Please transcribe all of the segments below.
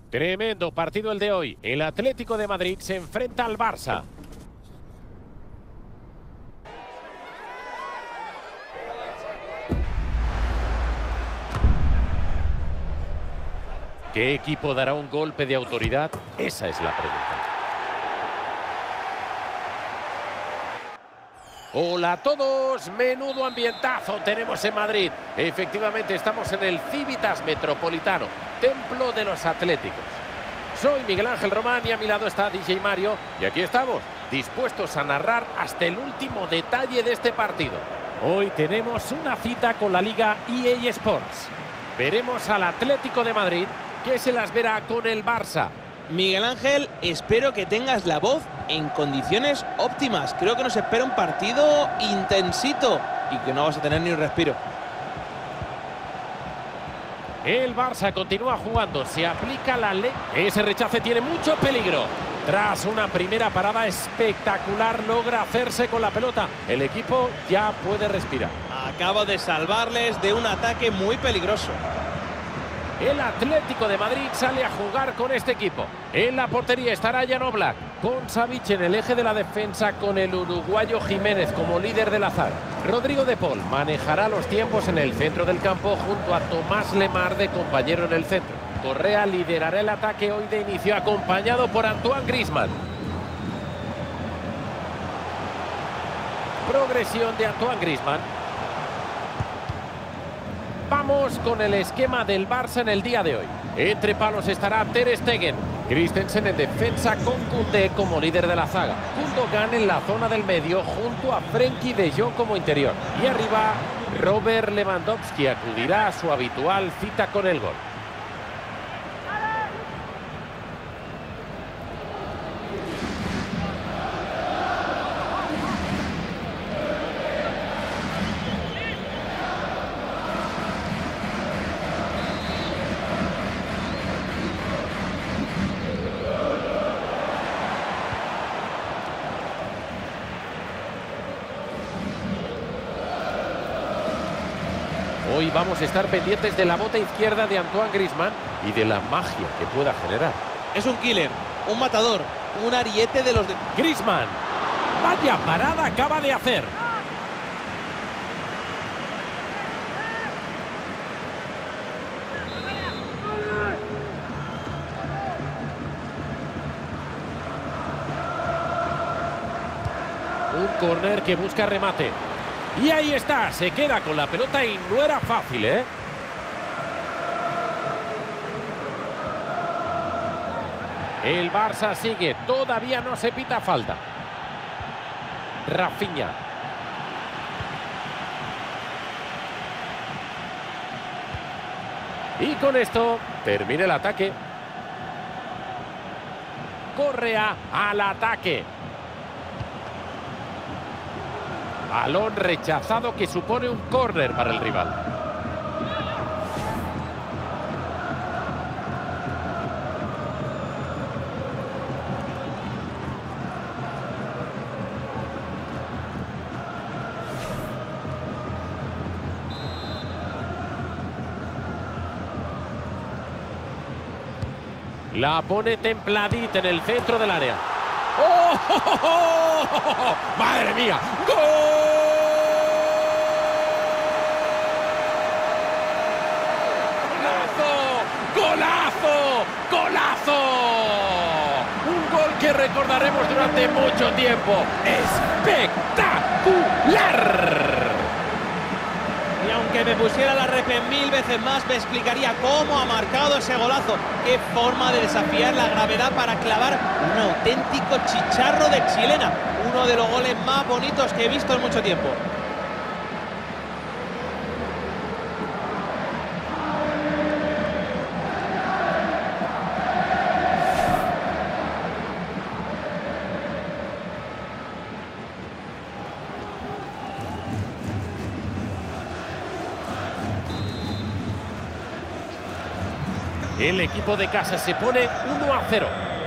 Tremendo partido el de hoy. El Atlético de Madrid se enfrenta al Barça. ¿Qué equipo dará un golpe de autoridad? Esa es la pregunta. Hola a todos, menudo ambientazo tenemos en Madrid. Efectivamente estamos en el Civitas Metropolitano, templo de los Atléticos. Soy Miguel Ángel Román y a mi lado está DJ Mario. Y aquí estamos, dispuestos a narrar hasta el último detalle de este partido. Hoy tenemos una cita con la Liga EA Sports. Veremos al Atlético de Madrid que se las verá con el Barça. Miguel Ángel, espero que tengas la voz en condiciones óptimas. Creo que nos espera un partido intensito y que no vas a tener ni un respiro. El Barça continúa jugando, se aplica la ley. Ese rechace tiene mucho peligro. Tras una primera parada espectacular, logra hacerse con la pelota. El equipo ya puede respirar. Acaba de salvarles de un ataque muy peligroso. El Atlético de Madrid sale a jugar con este equipo. En la portería estará Jan Oblak, con Savic en el eje de la defensa, con el uruguayo Jiménez como líder de la zaga. Rodrigo de Paul manejará los tiempos en el centro del campo junto a Tomás Lemar de compañero en el centro. Correa liderará el ataque hoy de inicio, acompañado por Antoine Griezmann. Progresión de Antoine Griezmann. Vamos con el esquema del Barça en el día de hoy. Entre palos estará Ter Stegen. Christensen en defensa con Koundé como líder de la zaga. Gundogan en la zona del medio junto a Frenkie de Jong como interior. Y arriba Robert Lewandowski acudirá a su habitual cita con el gol. Hoy vamos a estar pendientes de la bota izquierda de Antoine Griezmann y de la magia que pueda generar. Es un killer, un matador, un ariete de los de... Griezmann, vaya parada acaba de hacer. Un córner que busca remate. Y ahí está, se queda con la pelota y no era fácil, ¿eh? El Barça sigue, todavía no se pita falta. Rafinha. Y con esto termina el ataque. Correa al ataque. Balón rechazado que supone un córner para el rival. La pone templadita en el centro del área. ¡Oh! ¡Oh, oh, oh, oh! ¡Madre mía! ¡Gol! ¡Golazo! ¡Golazo! Un gol que recordaremos durante mucho tiempo. ¡Espectacular! Y aunque me pusiera la repe 1000 veces más, me explicaría cómo ha marcado ese golazo. Qué forma de desafiar la gravedad para clavar un auténtico chicharro de chilena. Uno de los goles más bonitos que he visto en mucho tiempo. El equipo de casa se pone 1-0.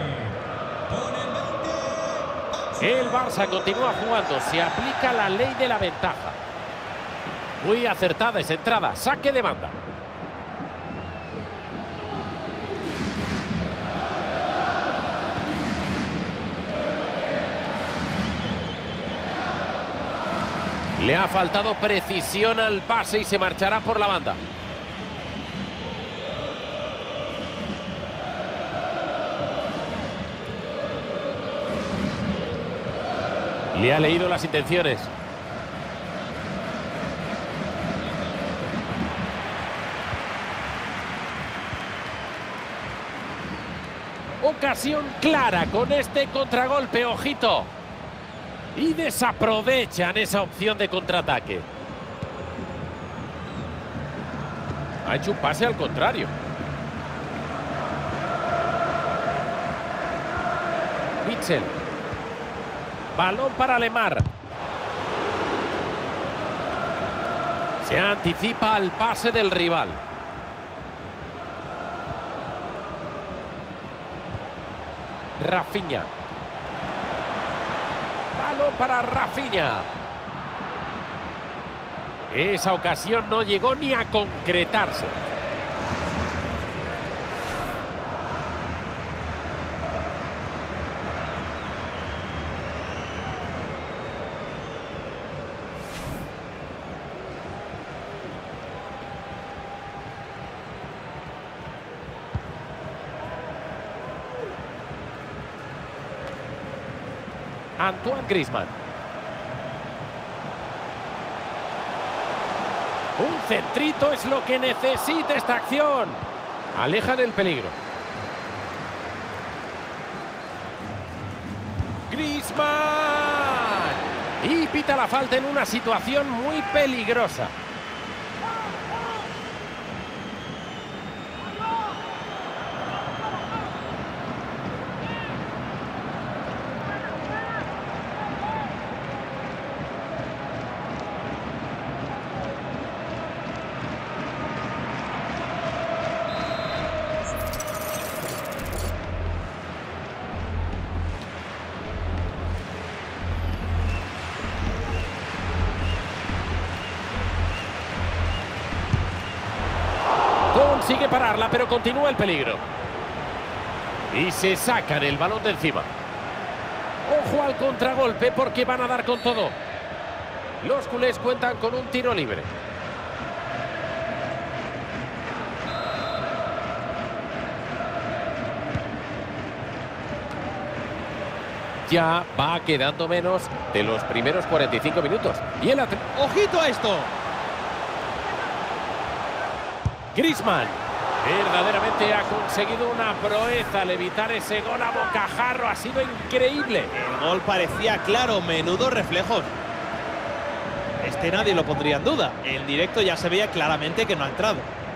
El Barça continúa jugando, se aplica la ley de la ventaja. Muy acertada esa entrada, saque de banda. Le ha faltado precisión al pase y se marchará por la banda. Le ha leído las intenciones. Ocasión clara con este contragolpe, ojito. Y desaprovechan esa opción de contraataque. Ha hecho un pase al contrario. Mitchell. Balón para Lemar. Se anticipa al pase del rival. Rafinha. Balón para Rafinha. Esa ocasión no llegó ni a concretarse. Antoine Griezmann. Un centrito es lo que necesita esta acción. Alejan el peligro. Griezmann. Y pita la falta en una situación muy peligrosa. Consigue pararla, pero continúa el peligro. Y se sacan el balón de encima. Ojo al contragolpe porque van a dar con todo. Los culés cuentan con un tiro libre. Ya va quedando menos de los primeros 45 minutos. Y el ¡ojito a esto! Griezmann verdaderamente ha conseguido una proeza al evitar ese gol a bocajarro. Ha sido increíble. El gol parecía claro, menudos reflejos. Este nadie lo pondría en duda. En directo ya se veía claramente que no ha entrado.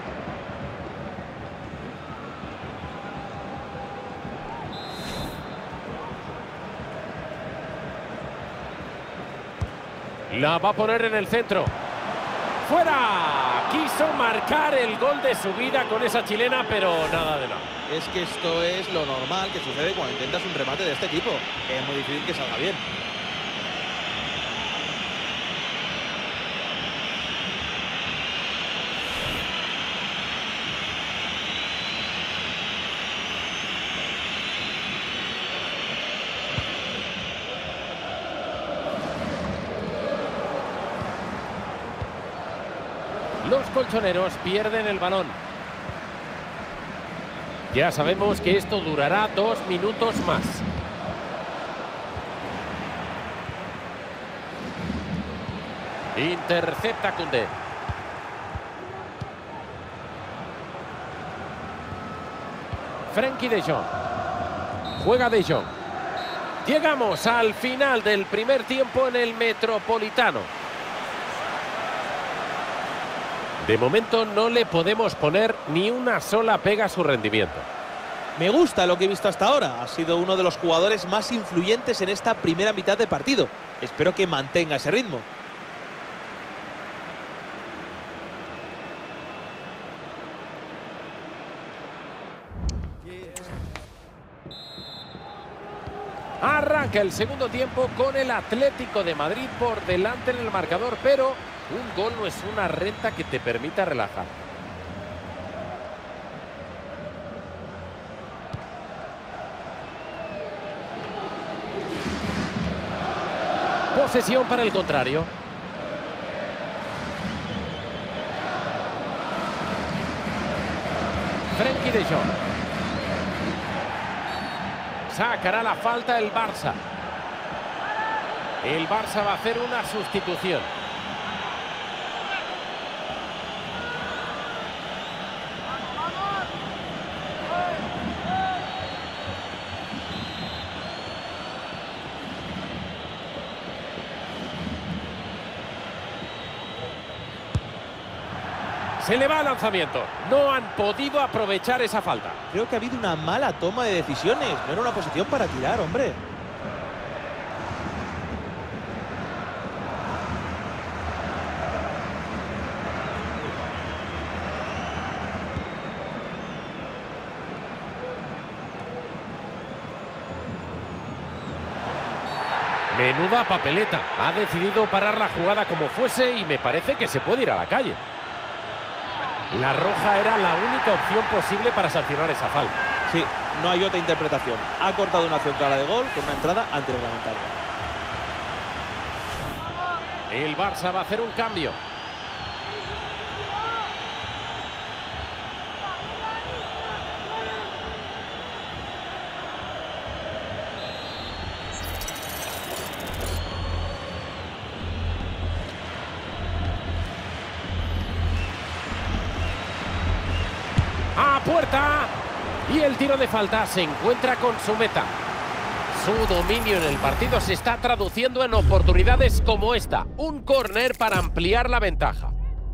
La va a poner en el centro. ¡Fuera! Quiso marcar el gol de su vida con esa chilena, pero nada de nada. Es que esto es lo normal que sucede cuando intentas un remate de este tipo. Es muy difícil que salga bien. Los colchoneros pierden el balón. Ya sabemos que esto durará 2 minutos más. Intercepta Koundé. Frenkie de Jong. Juega de Jong. Llegamos al final del primer tiempo en el Metropolitano. De momento no le podemos poner ni una sola pega a su rendimiento. Me gusta lo que he visto hasta ahora. Ha sido uno de los jugadores más influyentes en esta primera mitad de partido. Espero que mantenga ese ritmo. Arranca el segundo tiempo con el Atlético de Madrid por delante en el marcador, pero un gol no es una renta que te permita relajar. Posesión para el contrario. Frenkie de Jong. Sacará la falta el Barça. El Barça va a hacer una sustitución. Se le va el lanzamiento. No han podido aprovechar esa falta. Creo que ha habido una mala toma de decisiones. No era una posición para tirar, hombre. Menuda papeleta. Ha decidido parar la jugada como fuese y me parece que se puede ir a la calle. La roja era la única opción posible para sancionar esa falta. Sí, no hay otra interpretación. Ha cortado una acción clara de gol con una entrada antirreglamentaria. El Barça va a hacer un cambio. ¡A puerta! Y el tiro de falta se encuentra con su meta. Su dominio en el partido se está traduciendo en oportunidades como esta. Un córner para ampliar la ventaja.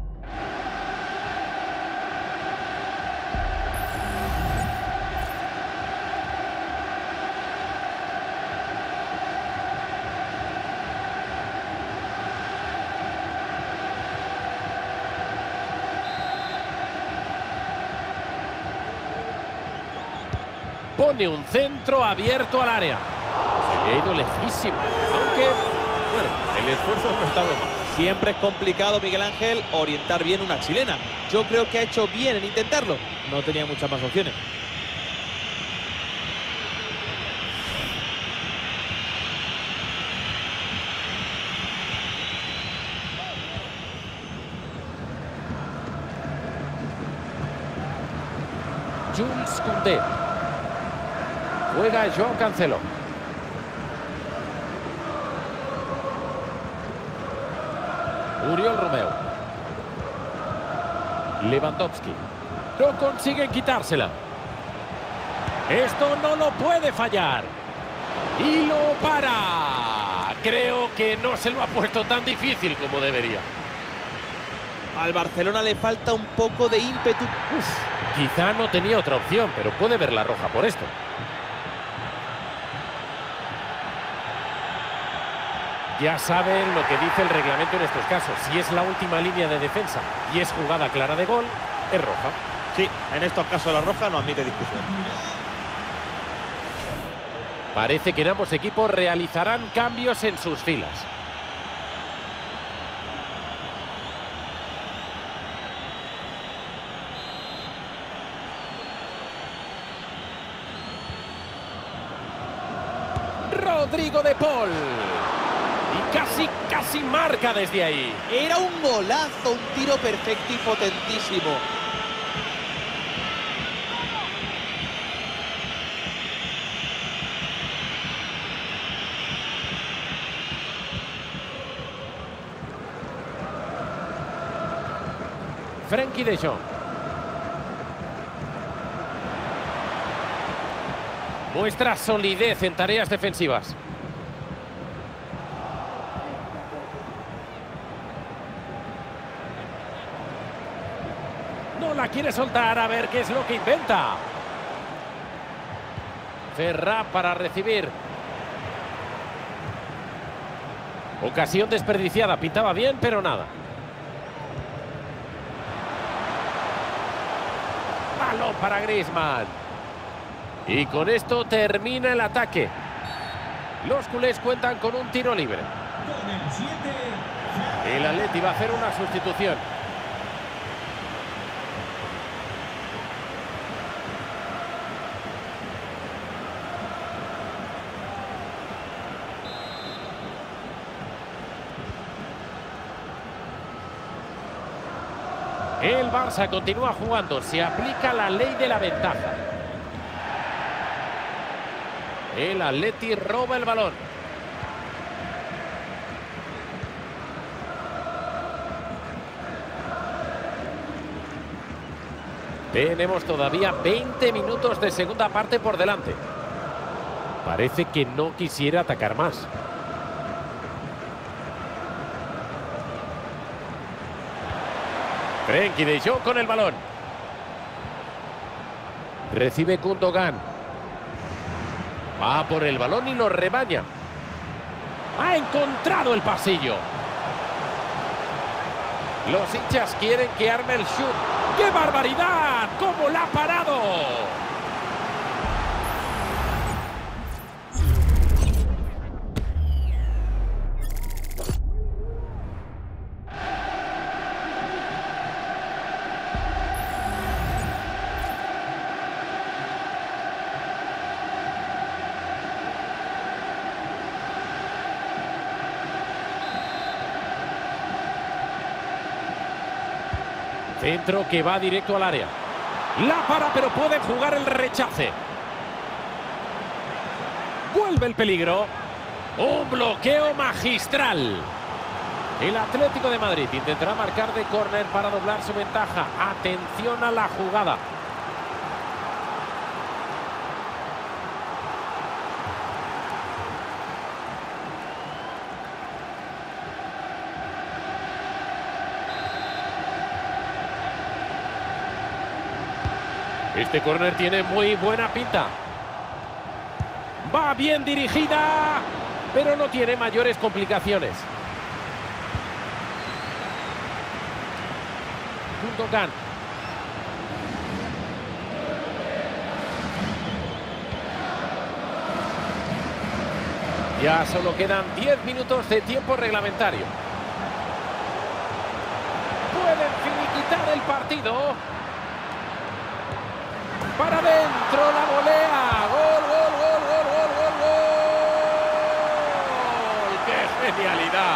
Pone un centro abierto al área. Se le ha ido lejísimo. Aunque, bueno, el esfuerzo no ha estado mal. Siempre es complicado, Miguel Ángel, orientar bien una chilena. Yo creo que ha hecho bien en intentarlo. No tenía muchas más opciones. Jules Koundé. Juega Joao Cancelo. Oriol Romeu. Lewandowski. No consiguen quitársela. Esto no lo puede fallar. Y lo para. Creo que no se lo ha puesto tan difícil como debería. Al Barcelona le falta un poco de ímpetu. Quizá no tenía otra opción, pero puede ver la roja por esto. Ya saben lo que dice el reglamento en estos casos. Si es la última línea de defensa y es jugada clara de gol, es roja. Sí, en estos casos la roja no admite discusión. Parece que en ambos equipos realizarán cambios en sus filas. Rodrigo de Paul. Y casi marca desde ahí. Era un golazo, un tiro perfecto y potentísimo. Frenkie de Jong. Muestra solidez en tareas defensivas. No la quiere soltar, a ver qué es lo que inventa. Ferran para recibir. Ocasión desperdiciada, pintaba bien, pero nada. Balón para Griezmann. Y con esto termina el ataque. Los culés cuentan con un tiro libre. El Atleti va a hacer una sustitución. El Barça continúa jugando, se aplica la ley de la ventaja. El Atleti roba el balón. Tenemos todavía 20 minutos de segunda parte por delante. Parece que no quisiera atacar más. Frenkie de Jong con el balón. Recibe Gundogan. Va por el balón y lo rebaña. Ha encontrado el pasillo. Los hinchas quieren que arme el shoot. ¡Qué barbaridad! ¡Cómo la ha parado! Centro que va directo al área. La para, pero puede jugar el rechace. Vuelve el peligro. Un bloqueo magistral. El Atlético de Madrid intentará marcar de córner para doblar su ventaja. Atención a la jugada. Este córner tiene muy buena pinta. Va bien dirigida, pero no tiene mayores complicaciones. Gundogan. Ya solo quedan 10 minutos de tiempo reglamentario. Pueden finiquitar el partido. Para adentro la volea. Gol, gol, gol, gol, gol, gol, gol. ¡Qué genialidad!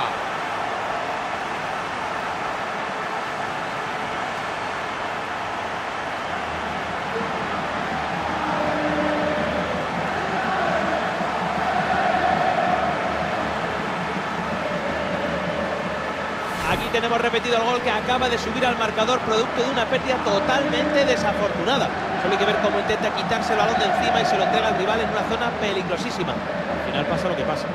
Aquí tenemos repetido el gol que acaba de subir al marcador producto de una pérdida totalmente desafortunada. Solo hay que ver cómo intenta quitarse el balón de encima y se lo entrega al rival en una zona peligrosísima. Al final pasa lo que pasa.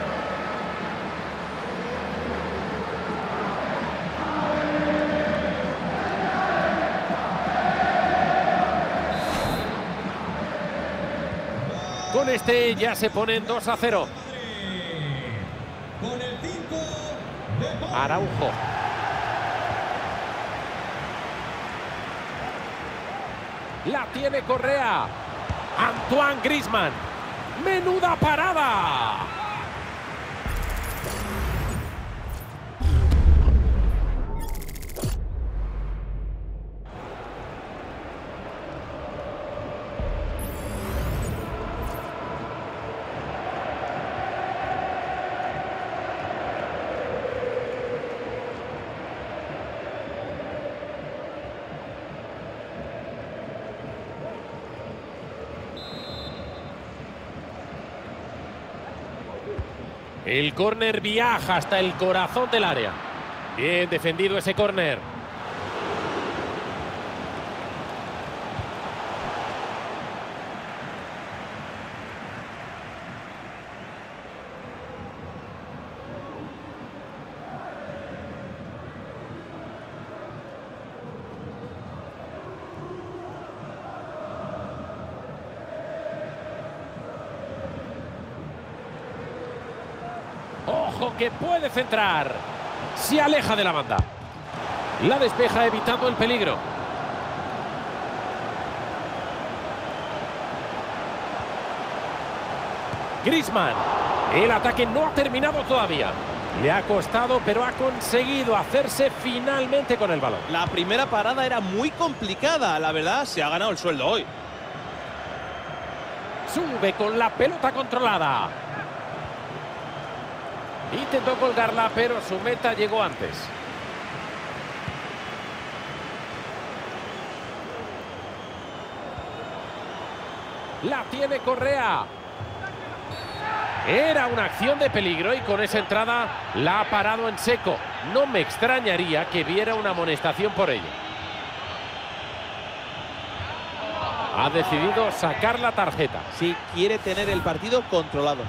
Con este ya se ponen 2-0. Araujo. La tiene Correa. Antoine Griezmann. ¡Menuda parada! El córner viaja hasta el corazón del área. Bien defendido ese córner. Ojo que puede centrar. Se aleja de la banda. La despeja evitando el peligro. Griezmann. El ataque no ha terminado todavía. Le ha costado, pero ha conseguido hacerse finalmente con el balón. La primera parada era muy complicada. La verdad, se ha ganado el sueldo hoy. Sube con la pelota controlada. Intentó colgarla, pero su meta llegó antes. La tiene Correa. Era una acción de peligro y con esa entrada la ha parado en seco. No me extrañaría que viera una amonestación por ello. Ha decidido sacar la tarjeta. Sí, quiere tener el partido controlado.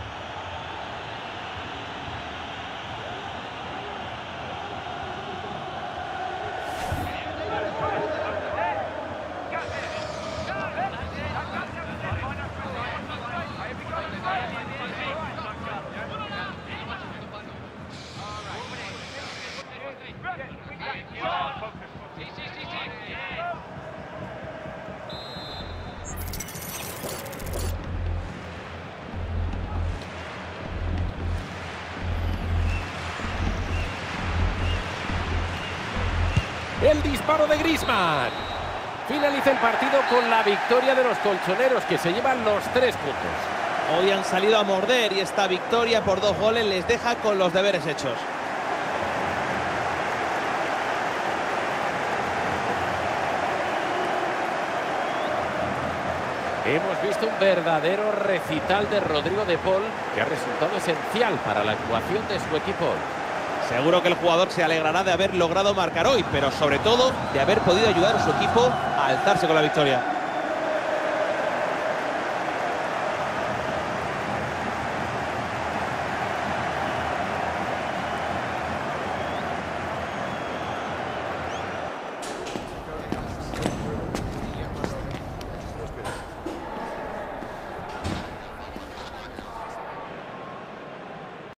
El disparo de Griezmann. Finaliza el partido con la victoria de los colchoneros, que se llevan los 3 puntos. Hoy han salido a morder y esta victoria por 2 goles les deja con los deberes hechos. Hemos visto un verdadero recital de Rodrigo de Paul, que ha resultado esencial para la actuación de su equipo. Seguro que el jugador se alegrará de haber logrado marcar hoy, pero sobre todo de haber podido ayudar a su equipo a alzarse con la victoria.